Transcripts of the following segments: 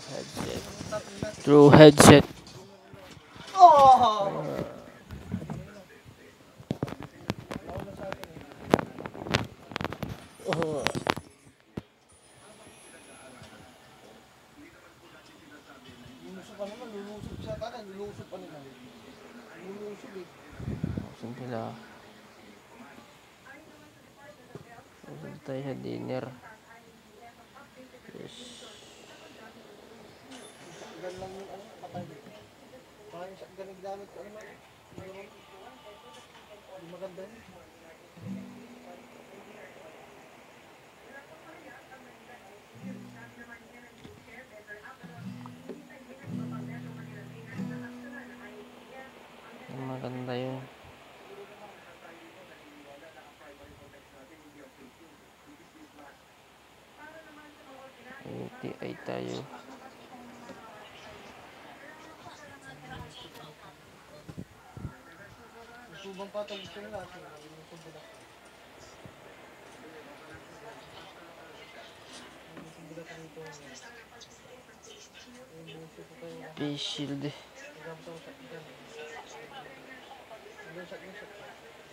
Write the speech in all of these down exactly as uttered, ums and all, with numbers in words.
Headset. True headset. Oh! Oh. Lulusog pa naman, lulusog siya. Tanan, lulusog pa nila. Lulusog eh. Saan sila? Saan tayo sa dinner? Yes. Shotgun lang yung ano, patay dito. Baka yung shotgun na ginamit ko ano. Hindi maganda yun. Maganda yun. A T I tayo. Subang patol gusto nila. Lulusog nila. Lulusog nila sa dito. Lulusog ko tayo. Face shield. Nagamit ako shotgun. Shotgun, shotgun, shotgun.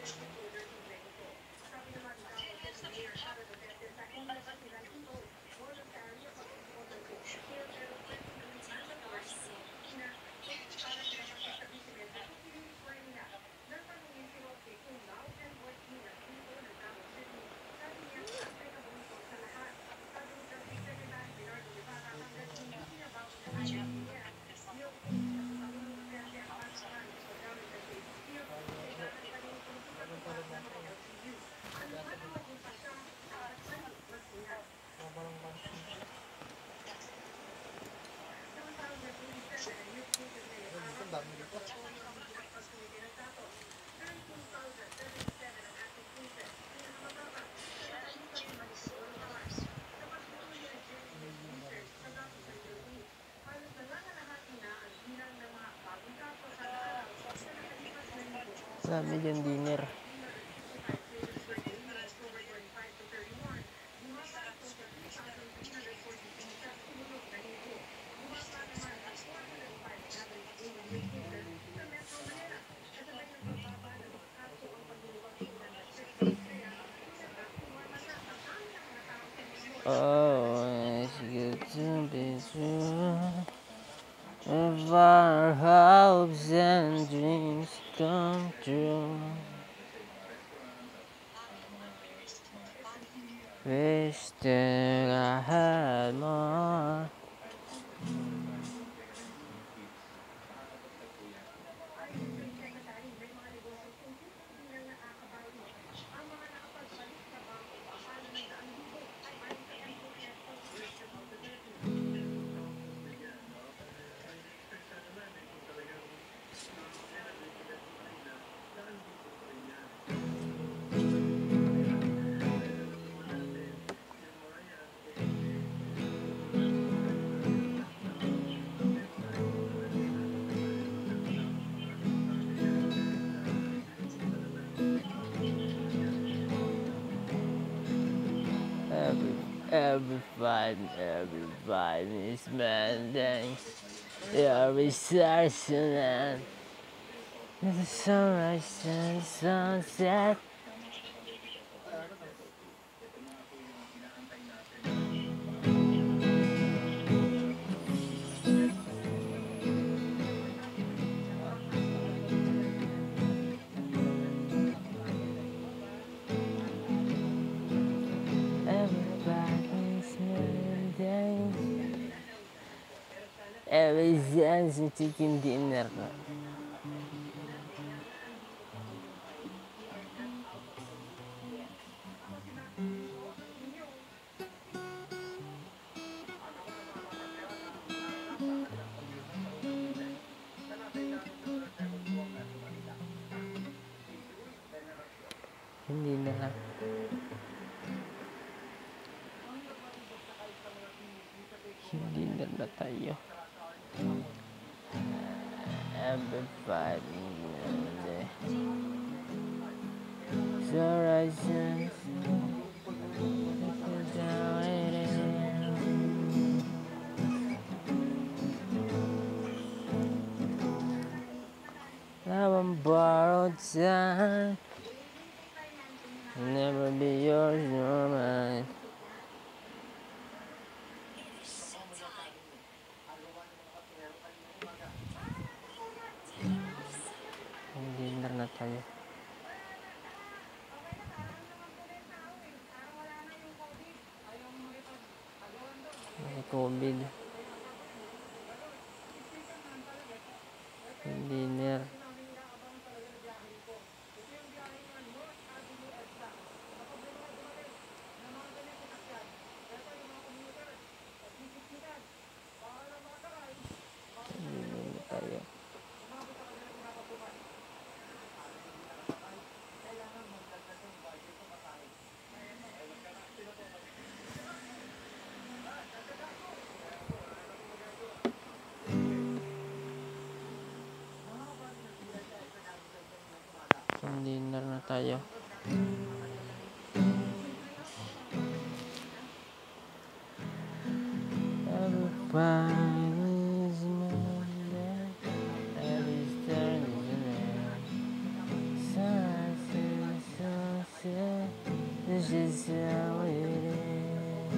Dami dyan dinner. Oh, it's good to be true. If our hopes and dreams come true, wish that I had more. Every, every fight, every fight is mending. Every session and the sunrise and sunset. Everybody's mending. Every sense of chicken dinner. Hindi na lang. Hindi na na tayo. Everybody horizons. borrowed time. I'll never be yours nor mine. Dinner na tayo. May COVID. Dinner. Dinner na tayo. Dinner na tayo. Everybody's Monday, every turn is an end. Sunset, sunset, this is how it is.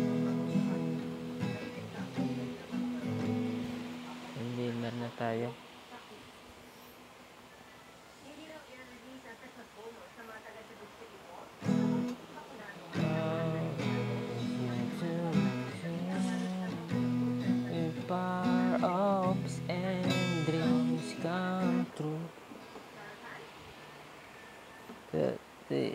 Dinner na tayo. Far hopes and dreams come true. The, the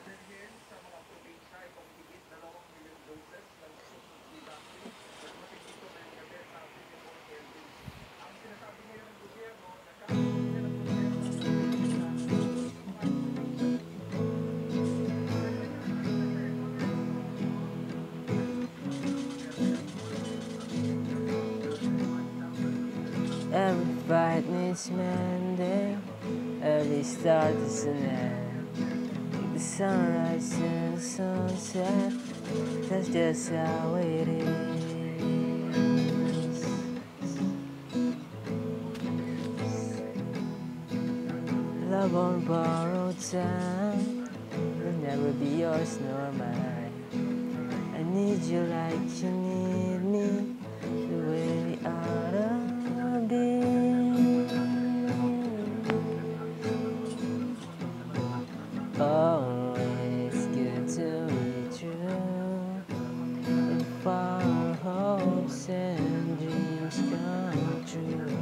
every fight needs mending, every start is an end. Like the sunrise and the sunset, that's just how it is. Love on borrowed time will never be yours nor mine. I need you like you need me, the way we ought to be. Oh, it's good to be true. If our hopes and dreams come true,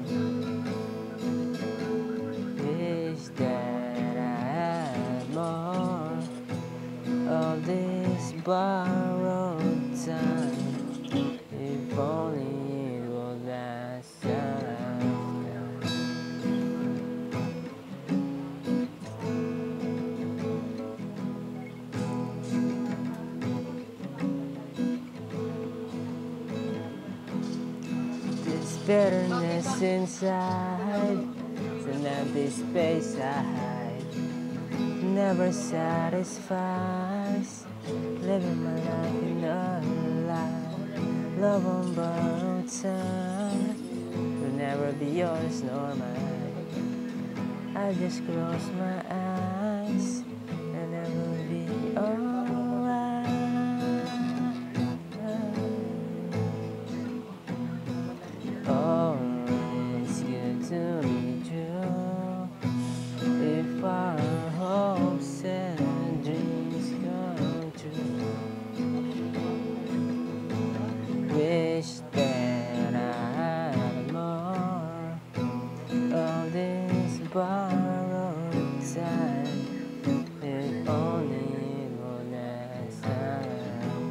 wish that I had more of this borrowed time. If only it would last time. This bitterness inside, it's an empty space I hide. Never satisfies, living my life in a lie. Love on borrowed time will never be yours nor mine. I just close my eyes and it will be alright. Oh, it's good to be true. If our hopes and dreams come true, wish that I had more of this borrowed time. If only it would last time.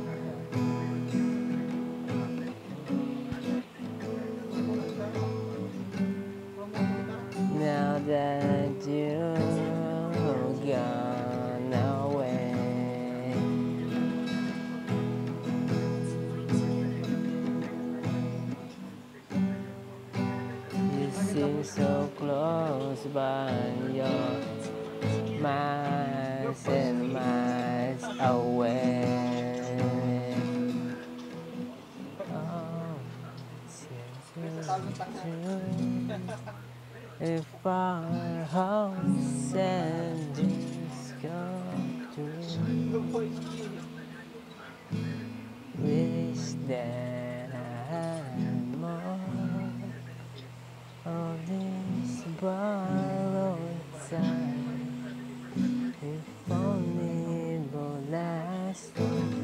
Now that you're gone away, you seem so close, but you're miles and miles away. Oh, it's good to be true. if our hopes and dreams come true. Wish that I had more of this borrowed time. If only it would last.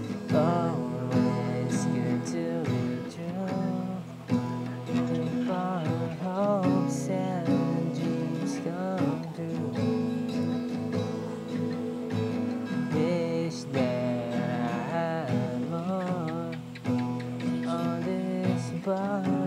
Always good to be true. If our hopes and dreams come true. Wish that I had more on this bar.